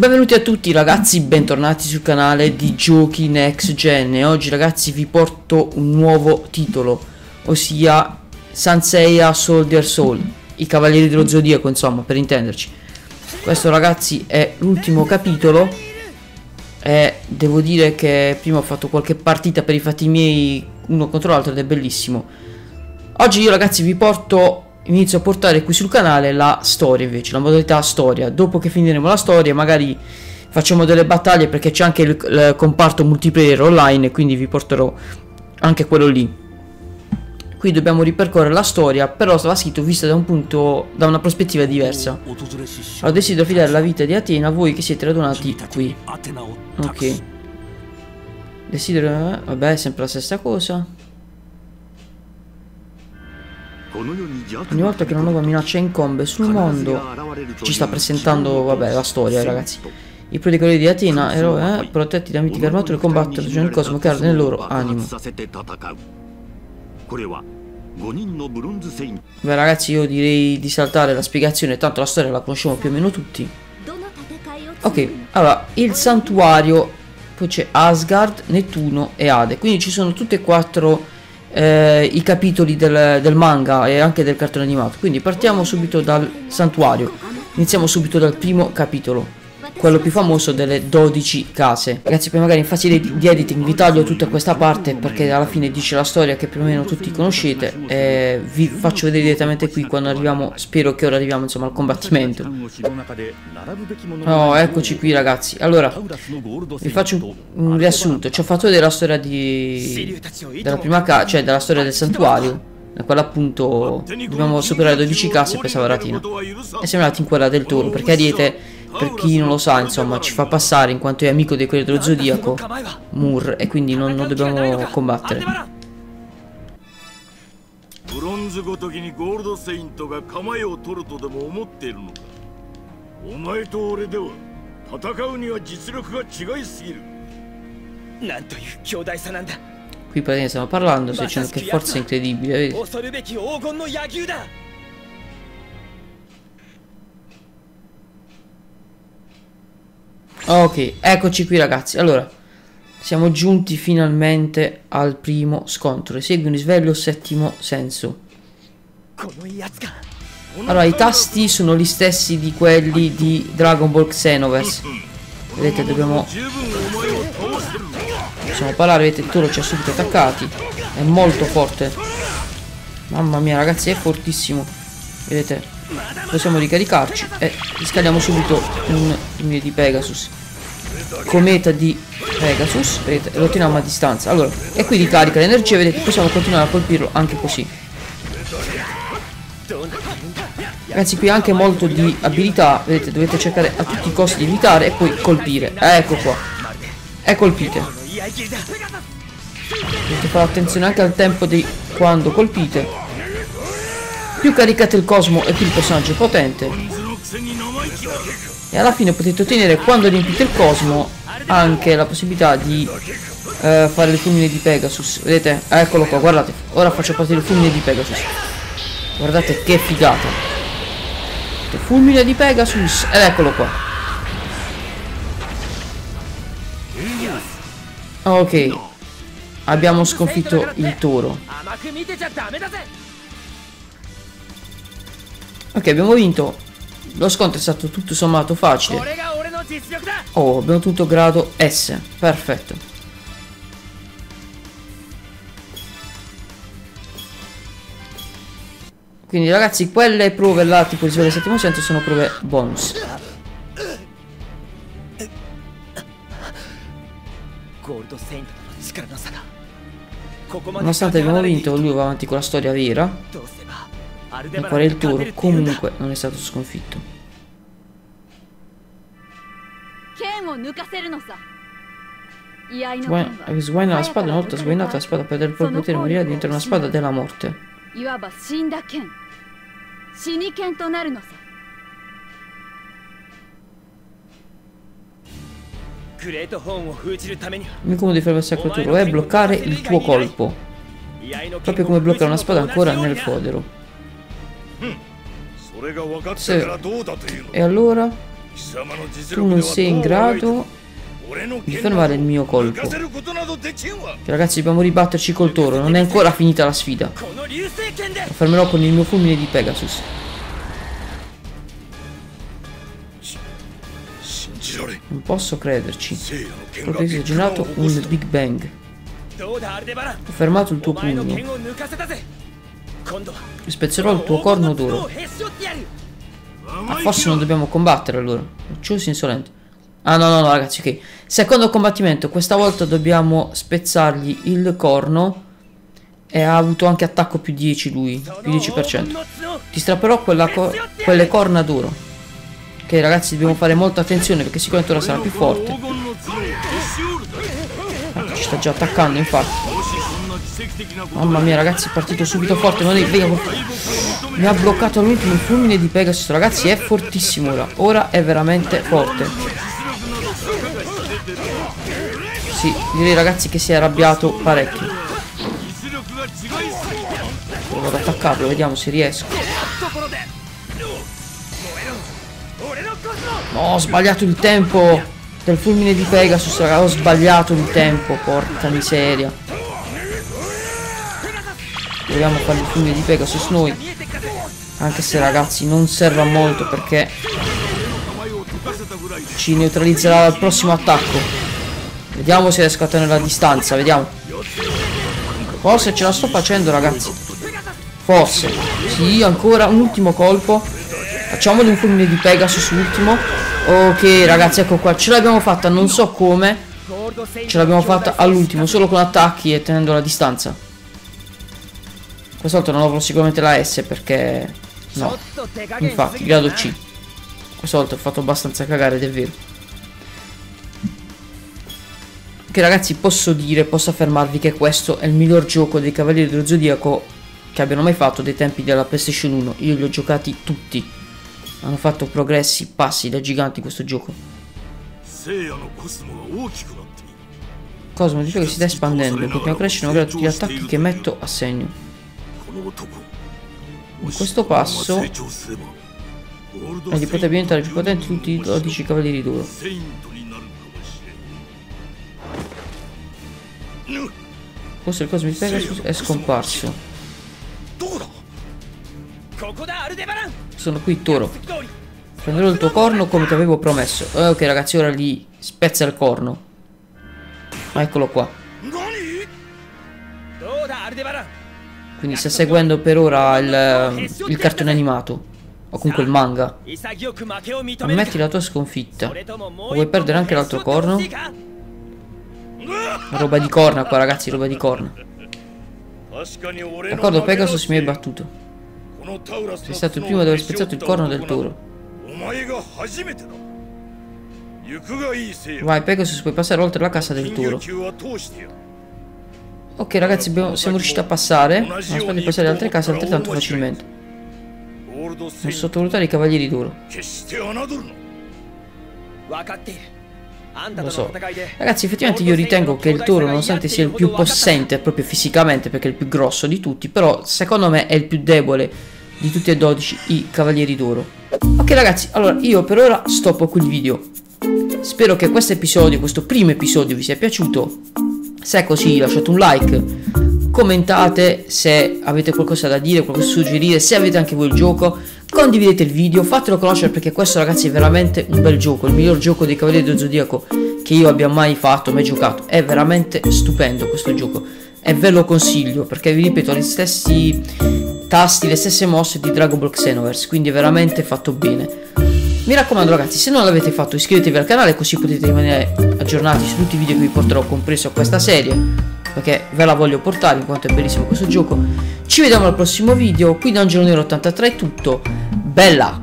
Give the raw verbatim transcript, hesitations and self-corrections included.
Benvenuti a tutti ragazzi, bentornati sul canale di Giochi Next Gen. E oggi ragazzi vi porto un nuovo titolo, ossia Saint Seiya Soldier Soul, i Cavalieri dello Zodiaco, insomma, per intenderci. Questo ragazzi è l'ultimo capitolo e devo dire che prima ho fatto qualche partita per i fatti miei uno contro l'altro ed è bellissimo. Oggi io ragazzi vi porto... inizio a portare qui sul canale la storia, invece la modalità storia. Dopo che finiremo la storia magari facciamo delle battaglie, perché c'è anche il, il comparto multiplayer online, e quindi vi porterò anche quello lì. Qui dobbiamo ripercorrere la storia, però va scritto vista da un punto, da una prospettiva diversa. Allora, desidero affidare la vita di Atena a voi che siete radunati qui. Ok. Desidero... vabbè, è sempre la stessa cosa. Ogni volta che una nuova minaccia incombe sul mondo, ci sta presentando, vabbè, la storia, ragazzi. I protetti di Atena, eroi, eh, protetti da mitiche armature, combattono il cosmo che arde nel loro animo. Beh, ragazzi, io direi di saltare la spiegazione, tanto la storia la conosciamo più o meno tutti. Ok, allora, il santuario, poi c'è Asgard, Nettuno e Ade. Quindi ci sono tutte e quattro... Eh, i capitoli del, del manga e anche del cartone animato. Quindi partiamo subito dal santuario. Iniziamo subito dal primo capitolo, quello più famoso delle dodici case. Ragazzi, poi magari in fase di, di editing vi taglio tutta questa parte, perché alla fine dice la storia che più o meno tutti conoscete, e vi faccio vedere direttamente qui quando arriviamo. Spero che ora arriviamo insomma al combattimento. Oh, eccoci qui ragazzi. Allora vi faccio un, un riassunto. Ci ho fatto vedere la storia di della prima casa, cioè della storia del santuario, da quella appunto dobbiamo superare dodici case per salvare Atena, e siamo andati in quella del toro, perché Ariete, per chi non lo sa, insomma, ci fa passare in quanto è amico dei quelli dello Zodiaco, Mur, e quindi non, non dobbiamo combattere. Qui praticamente stiamo parlando, sto dicendo che forza incredibile, vedi? Ok, eccoci qui ragazzi. Allora, siamo giunti finalmente al primo scontro. Esegue un risveglio settimo senso. Allora, i tasti sono gli stessi di quelli di Dragon Ball Xenoverse. Vedete, dobbiamo... possiamo parlare, vedete, il toro ci ha subito attaccati. È molto forte. Mamma mia ragazzi, è fortissimo. Vedete, possiamo ricaricarci e riscaldiamo subito un fulmine di Pegasus, cometa di Pegasus, vedete, lo teniamo a distanza. Allora, e qui ricarica l'energia, vedete, possiamo continuare a colpirlo anche così. Ragazzi, qui anche molto di abilità, vedete, dovete cercare a tutti i costi di evitare e poi colpire. Ecco qua, e colpite. Dovete fare attenzione anche al tempo di quando colpite. Più caricate il cosmo e più il personaggio è potente. E alla fine potete ottenere, quando riempite il cosmo, anche la possibilità di eh, fare il fulmine di Pegasus. Vedete? Eccolo qua, guardate. Ora faccio partire il fulmine di Pegasus. Guardate che figata. Il fulmine di Pegasus. Ed eccolo qua. Ok. Abbiamo sconfitto il toro. Ok, abbiamo vinto. Lo scontro è stato tutto sommato facile. Oh, abbiamo ottenuto grado S. Perfetto. Quindi ragazzi, quelle prove là, tipo risveglio settimo senso, sono prove bonus. Nonostante abbiamo vinto, lui va avanti con la storia vera. E poi il toro comunque non è stato sconfitto. Sguaina la spada, una volta sguainata la spada perde il proprio potere, morirà, diventa una spada della morte. Il comune di fare il sacro toro è bloccare il tuo colpo, proprio come bloccare una spada ancora nel fodero. Se... E allora? Tu non sei in grado di fermare il mio colpo. Ragazzi, dobbiamo ribatterci col toro. Non è ancora finita la sfida. Lo fermerò con il mio fulmine di Pegasus. Non posso crederci. Proprio hai generato un Big Bang. Ho fermato il tuo pugno. Spezzerò il tuo corno d'oro. Ah, forse non dobbiamo combattere allora. Choose insolente. Ah no no no ragazzi, ok. Secondo combattimento. Questa volta dobbiamo spezzargli il corno. E ha avuto anche attacco più dieci lui. Più dieci per cento. Ti strapperò quella co quelle corna d'oro. Ok ragazzi, dobbiamo fare molta attenzione perché sicuramente ora sarà più forte. Ah, ci sta già attaccando infatti. Mamma mia ragazzi, è partito subito forte. Non è, vega, mi ha bloccato all'ultimo il fulmine di Pegasus. Ragazzi, è fortissimo ora. Ora è veramente forte. Sì, direi ragazzi che si è arrabbiato parecchio. Provo ad attaccarlo, vediamo se riesco. No, ho sbagliato il tempo del fulmine di Pegasus, raga. Ho sbagliato il tempo, porca miseria. Proviamo a fare il fulmine di Pegasus noi. Anche se ragazzi non serve a molto perché ci neutralizzerà al prossimo attacco. Vediamo se riesco a tenere la distanza. Vediamo. Forse ce la sto facendo ragazzi. Forse. Sì, ancora un ultimo colpo. Facciamoli un fulmine di Pegasus ultimo. Ok ragazzi, ecco qua. Ce l'abbiamo fatta, non so come. Ce l'abbiamo fatta all'ultimo, solo con attacchi e tenendo la distanza. Questa volta non avrò sicuramente la S perché... No. Infatti, grado C. Questa volta ho fatto abbastanza cagare ed è vero. Ok ragazzi, posso dire, posso affermarvi che questo è il miglior gioco dei Cavalieri dello Zodiaco che abbiano mai fatto dei tempi della PlayStation uno. Io li ho giocati tutti. Hanno fatto progressi, passi da giganti questo gioco. Cosmo, dice che si sta espandendo. Continuiamo a crescere malgrado tutti gli attacchi che metto a segno. In questo passo egli potrebbe diventare più potente di tutti i dodici Cavalieri d'Oro. Forse il Cosmo di Pegasus è scomparso. Sono qui, Toro. Prenderò il tuo corno come ti avevo promesso. Eh, ok ragazzi, ora gli spezza il corno. Ma eccolo qua. Quindi sta seguendo per ora il, il cartone animato. O comunque il manga. Ammetti la tua sconfitta. O vuoi perdere anche l'altro corno? Roba di corna qua ragazzi, roba di corna. D'accordo, Pegasus mi hai battuto. Sei stato il primo ad aver spezzato il corno del toro. Vai Pegasus, puoi passare oltre la casa del toro. Ok ragazzi, abbiamo, siamo riusciti a passare. Non aspetta di passare altre case altrettanto facilmente. Non sottovalutare i Cavalieri d'Oro. Lo so. Ragazzi, effettivamente io ritengo che il toro, nonostante sia il più possente proprio fisicamente, perché è il più grosso di tutti, però secondo me è il più debole di tutti e dodici i Cavalieri d'Oro. Ok ragazzi, allora io per ora stoppo qui il video. Spero che questo episodio, questo primo episodio vi sia piaciuto. Se è così lasciate un like, commentate se avete qualcosa da dire, qualcosa da suggerire, se avete anche voi il gioco, condividete il video, fatelo conoscere perché questo ragazzi è veramente un bel gioco, il miglior gioco dei Cavalieri dello Zodiaco che io abbia mai fatto, mai giocato. È veramente stupendo questo gioco e ve lo consiglio perché vi ripeto, ha gli stessi tasti, le stesse mosse di Dragon Ball Xenoverse, quindi è veramente fatto bene. Mi raccomando ragazzi, se non l'avete fatto iscrivetevi al canale così potete rimanere aggiornati su tutti i video che vi porterò, compreso questa serie, perché ve la voglio portare in quanto è bellissimo questo gioco. Ci vediamo al prossimo video, qui da Angelo Nero ottantatré è tutto, bella!